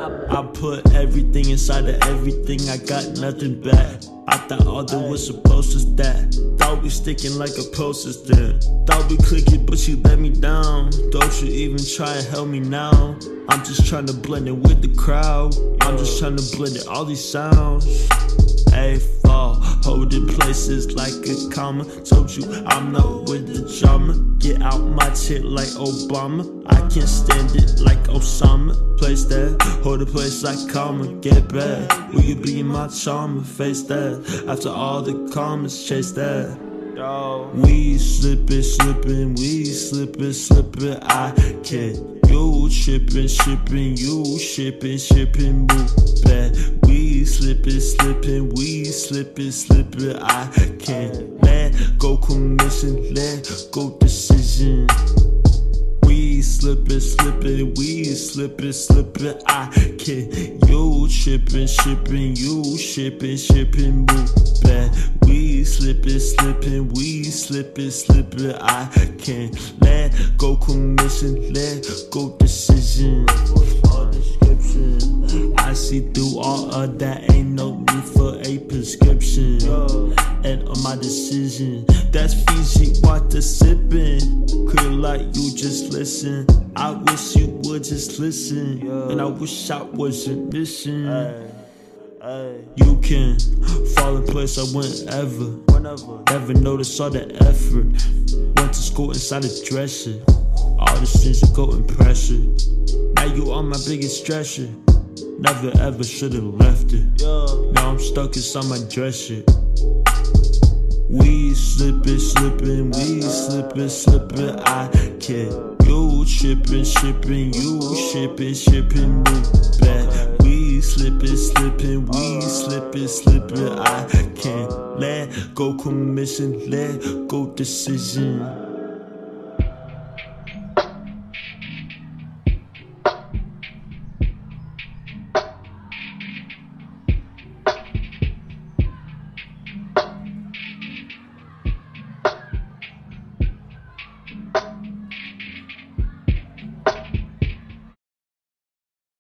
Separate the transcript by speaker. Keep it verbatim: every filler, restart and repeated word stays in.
Speaker 1: I put everything inside of everything, I got nothing back. I thought all that was supposed to that. Thought we sticking like a poster stamp. Thought we clicking, but you let me down. Don't you even try and help me now. I'm just trying to blend it with the crowd. I'm just trying to blend it, all these sounds. Hey, fall, holding places like a comma. Told you I'm not with the drama. Get out my shit like Obama. I can't stand it like Osama. Place that, hold a place like karma. Get back, will you be my charmer? Face that, after all the commas, chase that. We slippin', slippin', we slippin', slippin', I can't. You trippin', shippin', you shippin', shippin', move back. We slippin', slippin', we slippin', slippin', I can't. Let go commission, let go decision. We slippin', slippin', we slippin', slippin', I can't. You trippin', shippin', you shippin', shippin', move back. We slippin', slippin', we slippin', slippin', I can't. Let go commission, let go decision. I see through all of that, ain't no need for a prescription. And on my decision, that's Fiji water sipping. Clear like you just listen. I wish you would just listen. And I wish I wasn't missing. You can fall in place I wouldn't ever. Never notice all the effort. Went to school inside a dresser. All the strings are going pressure. Now you are my biggest stressor. Never ever should've left it. Now I'm stuck inside my dress shit. We slippin', slippin', we slippin', slippin', I can't. You trippin', shippin', you shippin', shippin', move back. We slippin', slippin', we slippin', slippin', I can't. Let go commission, let go decision.